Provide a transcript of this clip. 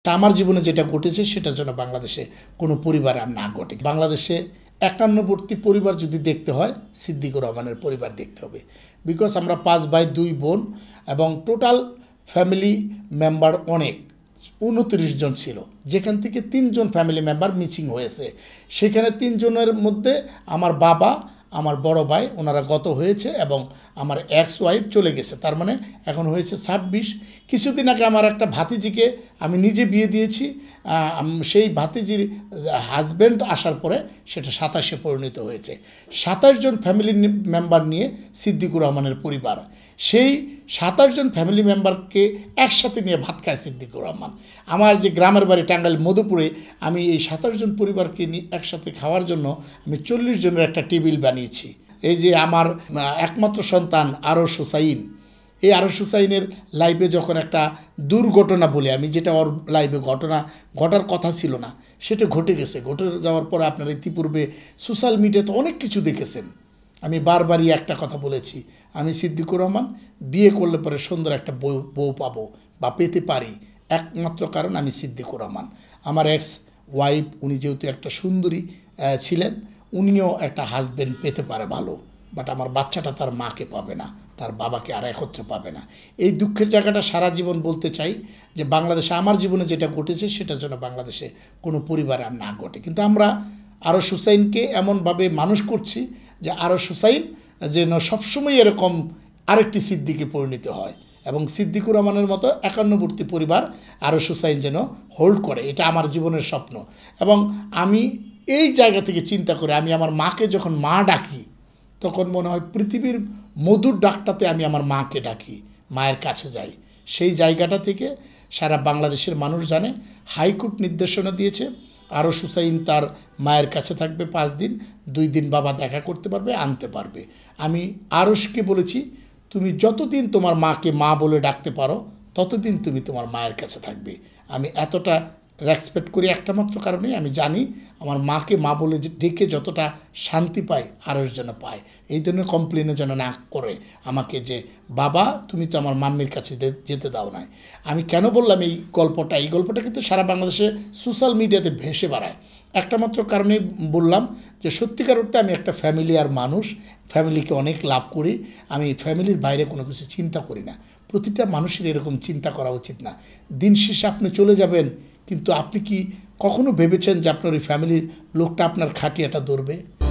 তা আমার জীবনে যেটা ঘটেছে সেটা যেন বাংলাদেশে কোনো পরিবারে আর না ঘটে। বাংলাদেশে 51বর্তী পরিবার যদি দেখতে হয় সিদ্দিকুর রহমানের পরিবার দেখতে হবে। বিকজ আমরা 5 ভাই 2 বোন এবং টোটাল ফ্যামিলি মেম্বার অনেক 29 জন ছিল, যেখান থেকে 3 জন ফ্যামিলি মেম্বার মিসিং হয়েছে। সেখানে 3 জনের মধ্যে আমার বাবা, আমার বড় ভাই ওনারা গত হয়েছে এবং আমার এক্স ওয়াইফ চলে গেছে। তার মানে এখন হয়েছে 26। কিছুদিন আগে আমার একটা ভাতিজিকে আমি নিজে বিয়ে দিয়েছি, সেই ভাতিজির হাজব্যান্ড আসার পরে সেটা 27-এ পরিণত হয়েছে। 27 জন ফ্যামিলি মেম্বার নিয়ে সিদ্দিকুর রহমানের পরিবার। সেই 27 জন ফ্যামিলি মেম্বারকে একসাথে নিয়ে ভাত খায় সিদ্দিকুর রহমান। আমার যে গ্রামের বাড়ি টাঙ্গাইল মধুপুরে, আমি এই 27 জন পরিবারকে নিয়ে একসাথে খাওয়ার জন্য আমি 40 জনের একটা টেবিল বানিয়েছি। এই যে আমার একমাত্র সন্তান আরশ হুসাইন, এই আরশ হুসাইনের লাইভে যখন একটা দুর্ঘটনা বলে আমি, যেটা ওর লাইভে ঘটার কথা ছিল না, সেটা ঘটে গেছে। ঘটে যাওয়ার পরে আপনারা ইতিপূর্বে সোশ্যাল মিডিয়াতে অনেক কিছু দেখেছেন। আমি বারবারই একটা কথা বলেছি, আমি সিদ্দিকুর রহমান বিয়ে করলে পরে সুন্দর একটা বউ পাবো বা পেতে পারি, একমাত্র কারণ আমি সিদ্দিকুর রহমান। আমার এক্স ওয়াইফ উনি যেহেতু একটা সুন্দরী ছিলেন, উনিও একটা হাজব্যান্ড পেতে পারে ভালো, বাট আমার বাচ্চাটা তার মাকে পাবে না, তার বাবাকে আর একত্রে পাবে না। এই দুঃখের জায়গাটা সারা জীবন বলতে চাই যে বাংলাদেশে আমার জীবনে যেটা ঘটেছে সেটা যেন বাংলাদেশে কোনো পরিবারে আর না ঘটে। কিন্তু আমরা আরশ হুসাইনকে এমনভাবে মানুষ করছি যে আরশ হুসাইন যেন সবসময় এরকম আরেকটি সিদ্দিকে পরিণত হয় এবং সিদ্দিকুর রহমানের মতো 51বর্তী পরিবার আরশ হুসাইন যেন হোল্ড করে। এটা আমার জীবনের স্বপ্ন। এবং আমি এই জায়গা থেকে চিন্তা করে আমি আমার মাকে যখন মা ডাকি, তখন মনে হয় পৃথিবীর মধুর ডাকটাতে আমি আমার মাকে ডাকি, মায়ের কাছে যাই। সেই জায়গাটা থেকে সারা বাংলাদেশের মানুষ জানে হাইকোর্ট নির্দেশনা দিয়েছে আরশ হুসাইন তার মায়ের কাছে থাকবে 5 দিন, 2 দিন বাবা দেখা করতে পারবে, আনতে পারবে। আমি আরশকে বলেছি, তুমি যতদিন তোমার মাকে মা বলে ডাকতে পারো ততদিন তুমি তোমার মায়ের কাছে থাকবে। আমি এতটা রেসপেক্ট করি একটা মাত্র কারণে, আমি জানি আমার মাকে মা বলে ডেকে যতটা শান্তি পাই আরশ যেন পায়। এই ধরনের কমপ্লেনও যেন না করে আমাকে যে বাবা তুমি তো আমার মাম্মির কাছে যেতে দাও নাই। আমি কেন বললাম এই গল্পটা কিন্তু সারা বাংলাদেশে সোশ্যাল মিডিয়াতে ভেসে বেড়ায়। একটা মাত্র কারণে বললাম যে সত্যিকার অর্থে আমি একটা ফ্যামিলিয়ার মানুষ, ফ্যামিলিকে অনেক লাভ করি, আমি ফ্যামিলির বাইরে কোনো কিছু চিন্তা করি না। প্রতিটা মানুষের এরকম চিন্তা করা উচিত না। দিন শেষে আপনি চলে যাবেন, কিন্তু আপনি কি কখনো ভেবেছেন যে আপনার ওই ফ্যামিলির লোকটা আপনার খাটিয়াটা ধরবে?